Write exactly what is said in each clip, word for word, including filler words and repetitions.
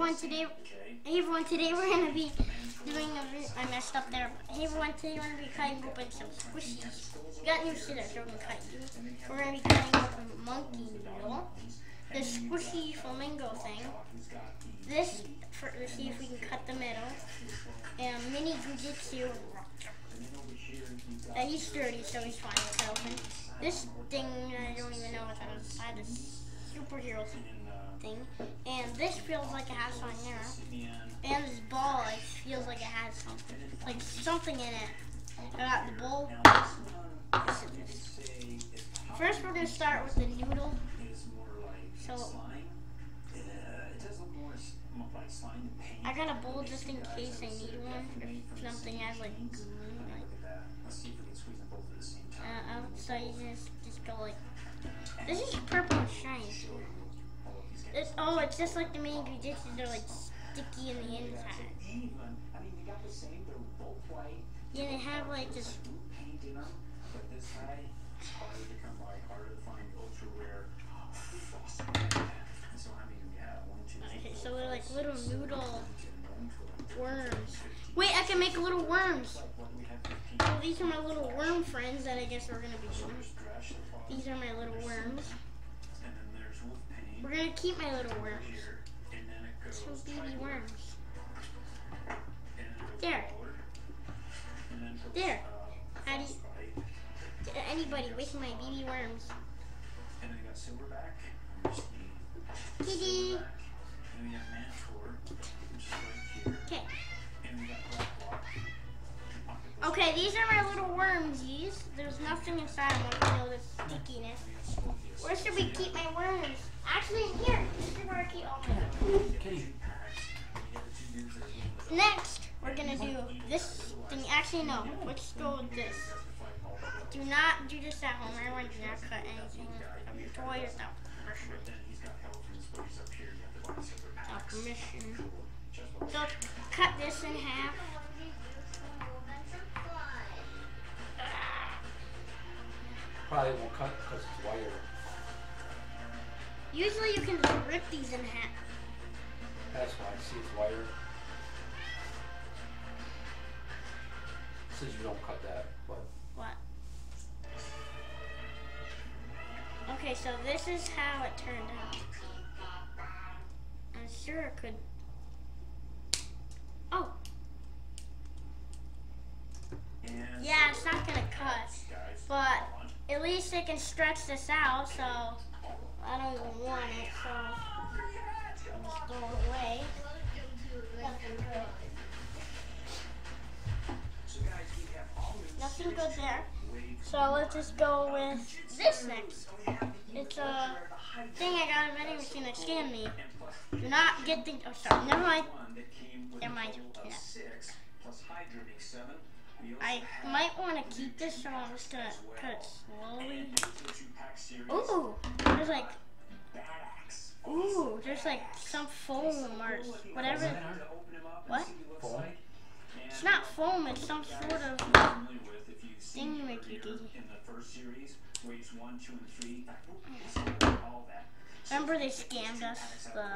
everyone, today, hey everyone, today we're gonna be doing a, I messed up there. Hey everyone, today we're gonna be cutting open some squishies. We got new scissors, so we're gonna cut you. We're gonna be cutting open monkey noodle, the squishy flamingo thing, this, for, to see if we can cut the middle, and mini jujitsu. Uh, he's sturdy, so he's fine to cut open. This thing, I don't even know what's on the side, this superhero thing. And this feels like it has something there. And this ball, like, feels like it has something, like something in it. I got the bowl. First, we're gonna start with the noodle. So I got a bowl just in case I need one. If something has like glue, like. Uh, so you just just go like. This is purple and shiny. It's, oh, it's just like the mini jujitsu. They're like sticky in the inside. Yeah, they have like this. Okay, so they're like little noodle worms. Wait, I can make little worms. So these are my little worm friends that I guess we're gonna be doing. These are my little worms. We're gonna keep my little worms. Some baby worms. There. There. How do you, anybody with my baby worms? Kitty. Okay. Okay, these are my little wormsies. There's nothing inside them. I can feel the stickiness. Where should we keep my worms? Actually, in here. This is where I keep all my worms. Next, we're gonna do this thing. Actually, no. Let's go with this. Do not do this at home. Everyone do not cut anything of your toy without permission. Without permission. So cut this in half. Probably won't cut because it's wire. Usually you can just rip these in half. That's why I see it's wire. Says you don't cut that, but. What? Okay, so this is how it turned out. I'm sure it could. Oh. Yeah, it's not gonna cut, but at least it can stretch this out, so I don't even want it, so I'll just throw it away. Nothing good there. So let's just go with this next. It's a thing I got a vending machine that scammed me. Do not get the, oh sorry, never mind. Never mind. Yeah. I might want to keep this, so I'm just gonna cut it slowly. Ooh, there's like, ooh, there's like some foam or whatever. What? Foam? It's not foam, it's some sort of thingamajiggy. Remember they scammed us? The,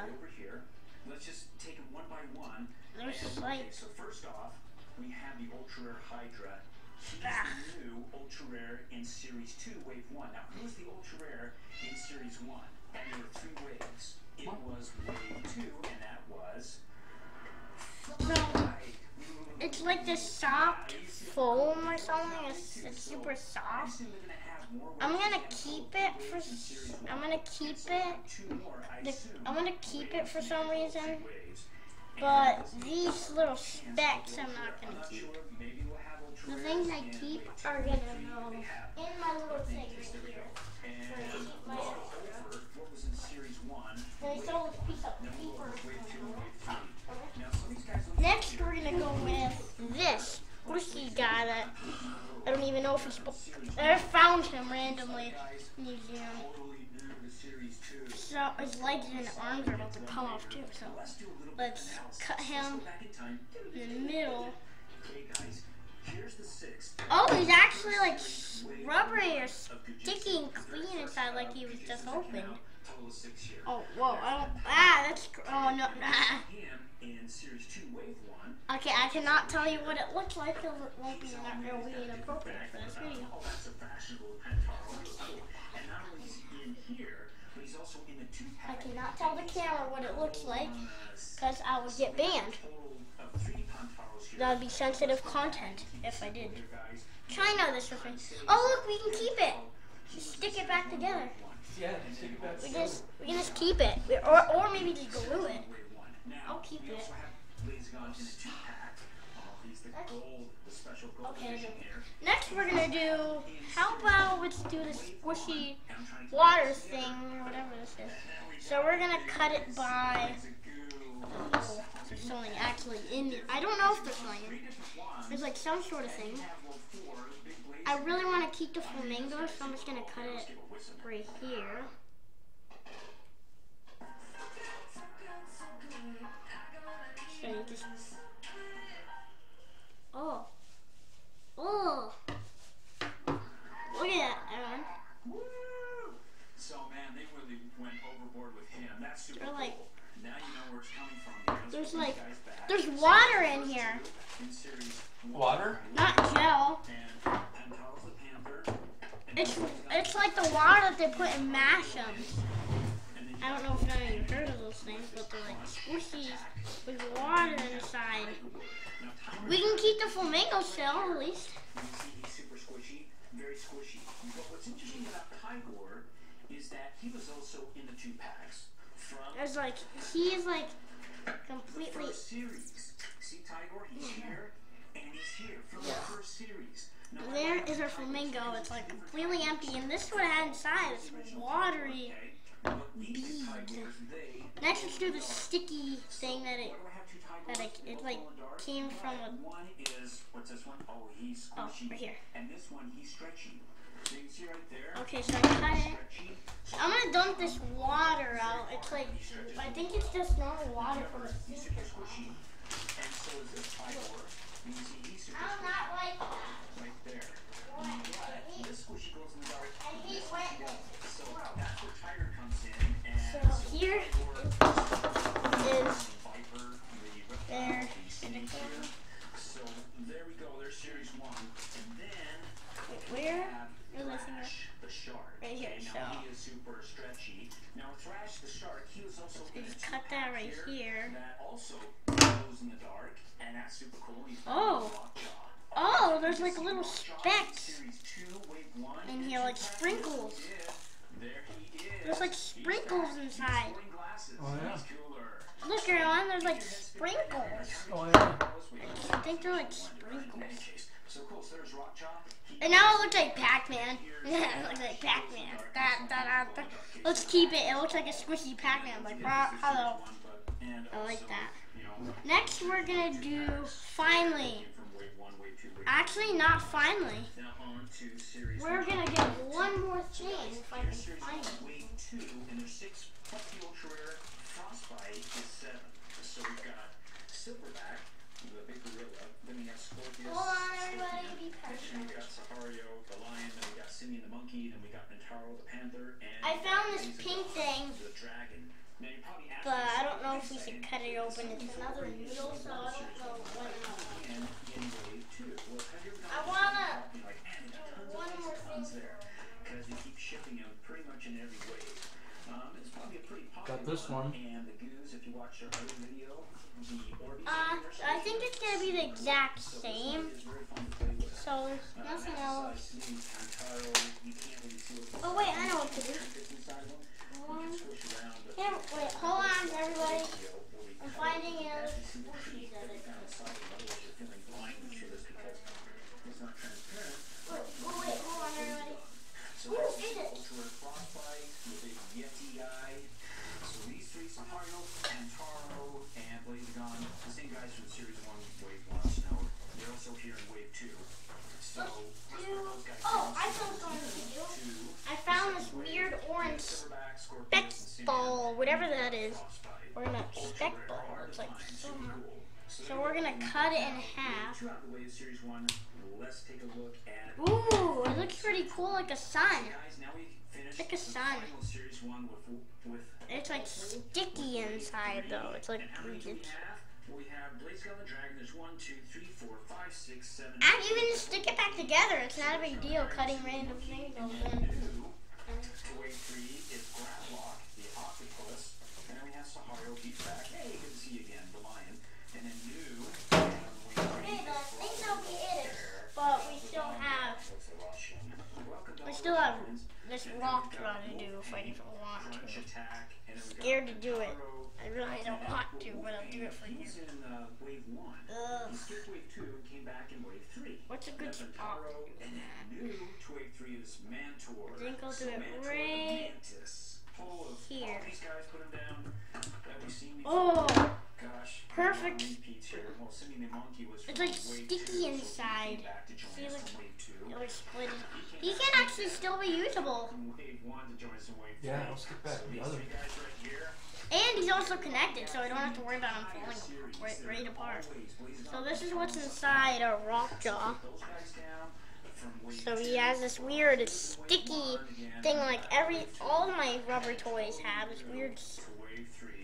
there's like, we have the Ultra Rare Hydra. He's ah. the new Ultra Rare in Series two, Wave one. Now, who's the Ultra Rare in Series one? And there were three waves. It was Wave two, and that was... So, it's like this soft foam or something. It's, it's super soft. I'm gonna keep it for... I'm gonna keep it... I'm gonna keep it for some reason. But these little specks I'm not going to keep. The things I keep are going to go in my little thing right here. So I keep my extra. Then I stole this piece of paper. Next we're going to go with this. Squishy guy that I don't even know if he's supposed to. I found him randomly in the museum. So his legs and arms are about to come off too, so let's cut him in the middle. Oh, he's actually like rubbery or sticky and clean inside, like he was just opened. Oh, whoa, I don't, ah, that's, oh no, nah. in Series two, Wave one. Okay, I cannot tell you what it looks like because it won't be, not, it will be inappropriate for this video. Oh, that's a fashionable Pantaro. And not only is he in here, but he's also in the two I pack. cannot tell the camera what it looks like because I would get banned. That would be sensitive content if I did. Try now this with me. Oh look, we can keep it. Just stick it back together. Yeah, stick it back We together. just we can just keep it, we, or or maybe just glue it. I'll keep it. Okay. Next we're gonna do. How about let's do the squishy water thing or whatever this is. So we're gonna cut it by. Oh, there's something actually in it. I don't know if there's something. There's like some sort of thing. I really want to keep the flamingo, so I'm just gonna cut it right here. So you just. Oh. Oh. Look at that, Aaron. Woo! So man, they really went overboard with him. That's super They're like. cool. Now you know where it's coming from. There's like. There's water in here. In series Water? Not gel. and Pantaro's the Panther. It's it's like the water that they put in Mashems. I don't know if none of you heard of those things, but they're like squishies with water inside. We can keep the flamingo shell at least. You see he's super squishy, very squishy. But what's interesting about Tigor is that he was also in the two packs from There's like he's like the completely. first series. See Tigor, he's here and he's here from the first series. Now, There is our flamingo. It's like completely empty, and this is what it had inside. It's watery okay, but these bead. Tigors, they Next, let's do the sticky thing that it Why do I have two Tigors? that it, it like came from a. One is what's this one? Oh, he's Oh, squishy. right here. And this one, he's stretchy. So you can see right there. Okay, so I cut it. Stretchy. I'm gonna dump this water out. It's like I think it's just normal water from the He's sink. super squishy. And so is this Tigor. You can see he's super I'm squishy not like that. right there. But this squishy goes in the dark. I hate wetness. So that's where Tiger comes in. And So here is Viper, the there. reptile, the snake here. So there we go. There's series one. And then Where? have Where's my finger? Thrash the shark. Right here, Okay, so- now he is super stretchy. Now Thrash the shark, he was also You in a just cut that right two-pack here. That also glows in the dark, and that's super cool. He's Oh. Lockjaw. Oh, there's like See little Lockjaw specks Series two, wave one, in and here, like two-pack. sprinkles. Yeah, there he is. There's like He's sprinkles back. He's inside. wearing glasses. Oh, yeah. He's cooler. Look, everyone, there's like sprinkles. Oh, yeah. I think they're like sprinkles. So cool. So there's Rockjaw. He And now it looks like Pac-Man. Yeah, it looks like Pac-Man. Da, da, da, da. Let's keep it. It looks like a squishy Pac-Man. Like, rah, hello. I like that. Next, we're gonna do finally. Actually, not finally. We're gonna get one more thing if I can find it. Wave two, and there's six plus the ultra rare Frostbite is seven. So we've got Silverback, the big gorilla. Then we have Scorpius. Hold on, everybody, be Then patient. we got Sahario, the lion. Then we got Simeon the monkey. Then we got Nintaro the panther. And I found this Razor pink Dog, thing, the dragon. Now you're probably asking but I yourself, don't know if wait a we should second, cut it open. It's another needle, so I don't know what. And in wave two, well, have you ever I done wanna something like, man, we got tons one of more these tons thing. there, because they keep shipping them pretty much in every wave. Um, it's probably a pretty popular Got this one. And the goose, if you watch our other video, the Orbeez. Uh, I think it's gonna be the exact So this same. one is very fun to play with. So there's Uh, nothing massive else. size sleeve, Tantaro, you can't really see what's Oh wait, I inside. know what to do. Fits inside of them. You One. can squish around, but Here, wait, hold on, everybody. video where we I'm cut finding it, a you see the squishy teeth that every it kind of size, otherwise you're feeling blind through this because it's not transparent. Wait, oh wait, hold on, everybody. So Ooh, that's is the it? ultra rare Frostbite, the big Yeti guy. So these three, Sahario, Pantaro, and Blazigon, the same guys from series one, wave one Snow. They're also here in wave two. So Let's let's do- put those guys oh, in. I found something to do. Two, I found this weird orange Silverback, Scorpius, speck and Simeon, ball, whatever that is. Frostbite. Or not Ultra speck rare, ball. hard It's to like find, so super much. cool. So we're gonna cut it in half. Two out of the way of series one. Let's take a look at. Ooh, it looks pretty cool, like a sun. Guys, now we finished Like a the sun. final series one with with. It's like sticky inside though. It's like And how many do we it's have? We have Blaze Gun the Dragon. There's one, two, three, four, five, six, seven. And you can just stick it back together. It's not a big deal cutting random things And open. then new to wave three is Gravlock, the octopus. And then we have Sahario, Beat Back. Hey, good to see you again, the lion. And then new on wave three Okay, is but I think Frozen that'll be it. Bear. But we still have, Welcome to we all still the have friends. this And then rock we've draw got to do if I Wolfpack, don't want to. Crunch Attack, and then we've got Scared to do it. Taro. I really don't want to, but I'll do it for you. He's in uh, wave one. Ugh. He skipped wave two and came back in wave three. What's a good Then spot? Taro, and then new to wave three is Mantor. I think I'll do So it Mantor right the Mantis. Full of here. all these guys put him down that we've seen Oh, before. Gosh, perfect. repeats here. Well, Simi the Monkey was It's from like wave sticky two, so he inside. came back to join See, us look. from wave two. it was split. He He came can back actually still be usable. from wave one to join us in wave three. Yeah, I'll skip back So to the these other. three guys right here. And he's also connected, so I don't have to worry about him falling right, right apart. So this is what's inside a rock jaw. So he has this weird sticky thing like every, all my rubber toys have this weird sticky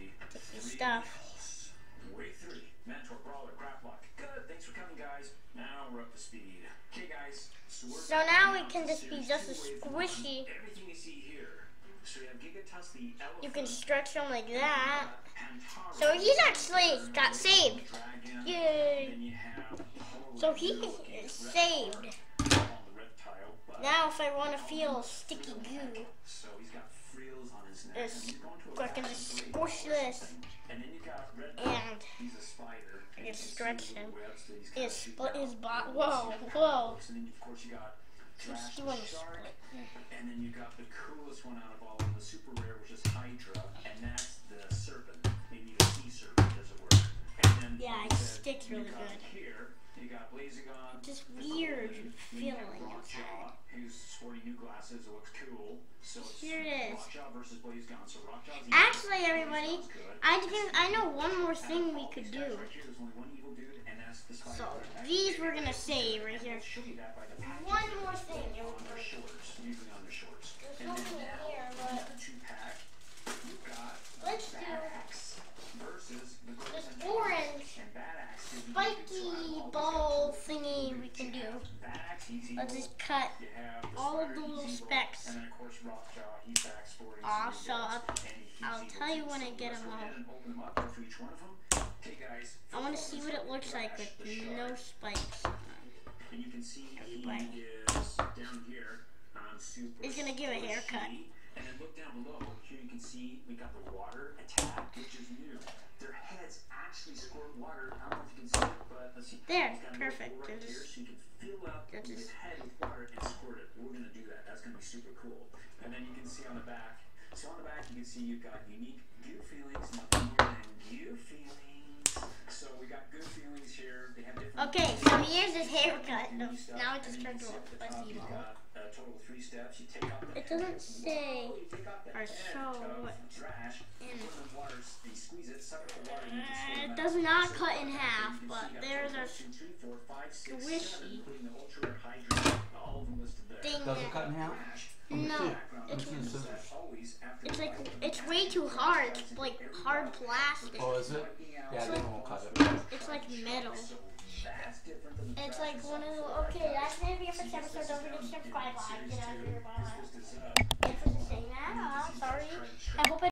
stuff. Wave three, Mentor, Brawler, Gravlock. Good, thanks for coming, guys. Now we're up to speed. Okay, guys. So, we're So now it can just be just as squishy. everything you see here. So we have Gigatus, the elephant. You can stretch him like that. Pantaro, So he's actually got saved. Dragon. Yay! Then you have So he is saved. on the reptile, but Now if I want to feel sticky goo, so he's got frills on his neck. It's- He's going to I a can fast just rate. squish this And then you got Red and He's a spider. I can And you stretch see him. the webs that he's it kinda split shooting his out. body. Whoa, whoa. And then of course you got He's Trash the doing Shark. split. And then you got the coolest one out of all of them, the super rare, which is Hydra, and that's the serpent. Maybe the sea serpent, as it were. And then Yeah, like it I said, sticks you really got good. Here, you got Blazigon. Just the weird Golden, then you have feeling Rockjaw, who's sporting new glasses. It looks cool. So it's Here it is. Rockjaw versus Blazigon. So Rockjaw's Actually, everybody, Blazigon's good. I can, I know one more thing we could do. Right here, there's only one evil dude, and that's the spider. So these we're gonna save right here. I'll show you that by the package. One more thing. On their shorts, usually on their shorts. There's And then nothing in now, here, you but got the two pack. You've got let's do Badax versus the Golden this Tiger. orange And Badax is the spiky unique ball thingy we can do. Badax, he's evil. Let's just cut You have the all of spider, the he's little evil. specks. And then of course Rockjaw, he's back sporting Aw, some so new I'll- guns, and he's I'll evil tell you too. when I So get let's them go all. ahead and open them up, go through each one of them. Okay guys. I want to first see one what is it looks like Trash with the no Shark. spikes. And you can see he Bye. is down here on super. He's gonna give a haircut. squishy. And then look down below. Here you can see we got the water attack, which is new. Their heads actually squirt water. I don't know if you can see it, but let's see. There, He's got a perfect. little hole right They're here, just- so you can fill up they're his just- head with water and squirt it. We're gonna do that. That's gonna be super cool. And then you can see on the back. So on the back you can see you've got unique goo feelings, nothing more than goo feelings. So we got good feelings here. They have different. Okay, so here's his haircut. New No, stuff. now it And just then turned you to can see a at the top, fuzzy you've ball. got a total of three steps. You take out the It head. doesn't say Whoa, you take out the or head show of what trash. in Put it. it in the water. You squeeze it, suck up the water. and you can Uh, squirt it out. does not So cut in you half, can but see there's one, a two, three, four, five, six, squishy seven, including the ultra rare Hydra. All of them listed there. thing Does it that, cut in half? Trash. no, Background it's, Let me see the scissors. always after it's the like, bite. it's way too hard. It's like hard plastic. Oh, is it? Wiping out Yeah, So- then we'll cut it. It's like metal. So that's different than the It's trash like one of sauce. the, okay, that's gonna be it for this episode. Don't forget to subscribe, like, get out of here, bye. Thanks for saying that. I'm sorry. I hope I